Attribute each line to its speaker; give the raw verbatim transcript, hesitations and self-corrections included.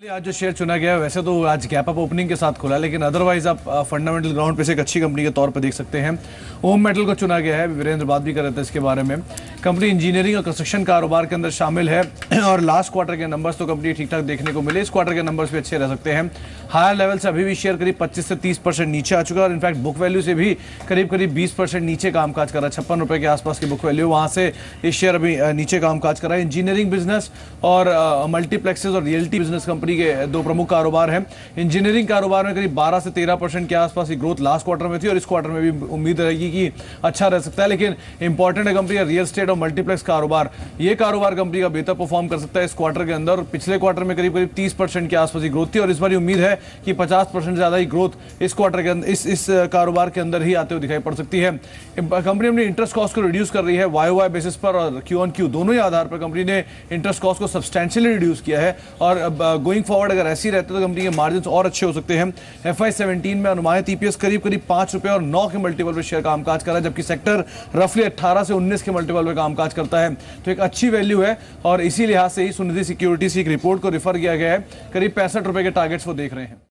Speaker 1: आज जो शेयर चुना गया है वैसे तो आज गैप अप ओपनिंग के साथ खुला, लेकिन अदरवाइज आप फंडामेंटल ग्राउंड पे से एक अच्छी कंपनी के तौर पे देख सकते हैं। ओम मेटल को चुना गया है, वीरेंद्र बात भी कर रहे थे इसके बारे में। कंपनी इंजीनियरिंग और कंस्ट्रक्शन कारोबार के अंदर शामिल है और लास्ट क्वार्टर के नंबर्स तो कंपनी ठीक ठाक देखने को मिले। इस क्वार्टर के नंबर्स भी अच्छे रह सकते हैं। हायर लेवल से अभी भी शेयर करीब पच्चीस से तीस परसेंट नीचे आ चुका है और इनफैक्ट बुक वैल्यू से भी करीब करीब बीस परसेंट नीचे कामकाज कर रहा है। छप्पन रुपए के आसपास की बुक वैल्यू, वहां से इस शेयर अभी नीचे कामकाज कर रहा है। इंजीनियरिंग बिजनेस और मल्टीप्लेक्सेस और रियल्टी बिजनेस कंपनी के दो प्रमुख कारोबार है। इंजीनियरिंग कारोबार में करीब बारह से तेरह परसेंट के आसपास की ग्रोथ लास्ट क्वार्टर में थी और इस क्वार्टर में भी उम्मीद रहेगी कि अच्छा रह सकता है। लेकिन इंपॉर्टेंट है कंपनी का रियल एस्टेट और मल्टीप्लेक्स कारोबार, ये कारोबार कंपनी का बेहतर परफॉर्म कर सकता है इस क्वार्टर के अंदर। पिछले क्वार्टर में करीब करीब तीस परसेंट के आसपास की ग्रोथ थी और इस बार उम्मीद है कि पचास परसेंट ज्यादा ही ग्रोथ इस क्वार्टर के अंदर इस इस कारोबार के अंदर ही आते हुए दिखाई पड़ सकती है। कंपनी अपनी इंटरेस्ट कॉस्ट को रिड्यूस कर रही है वाई वाई बेसिस पर और क्यू ऑन क्यू दोनों ही आधार पर कंपनी ने इंटरेस्ट कॉस्ट को सब्सटैंशियली रिड्यूस किया है और गोइंग फॉरवर्ड अगर ऐसी रहते तो कंपनी के मार्जिन और अच्छे हो सकते हैं। एफ आई सेवनटीन में अनुमानित ईपीएस करीब करीब पांच रुपए और नौ के मल्टीपल पे शेयर कामकाज कर रहा है, जबकि सेक्टर रफली अठारह से उन्नीस के मल्टीपल पे कामकाज करता है। तो एक अच्छी वैल्यू है और इसी लिहाज से ही सुनिधि सिक्योरिटीज की एक रिपोर्ट को रिफर किया गया है। करीब पैंसठ रुपए के टारगेट्स वो देख रहे हैं।